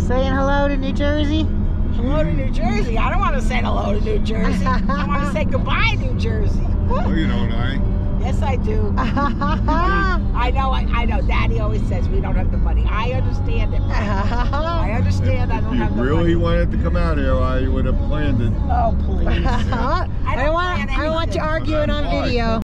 Saying hello to New Jersey? Hello to New Jersey. I don't want to say hello to New Jersey. I want to say goodbye, New Jersey. No, you don't, Yes, I do. I know. Daddy always says we don't have the money. I understand it. I understand I don't have the money. If you really wanted to come out here, I would have planned it. Oh, please. I don't want you arguing on video.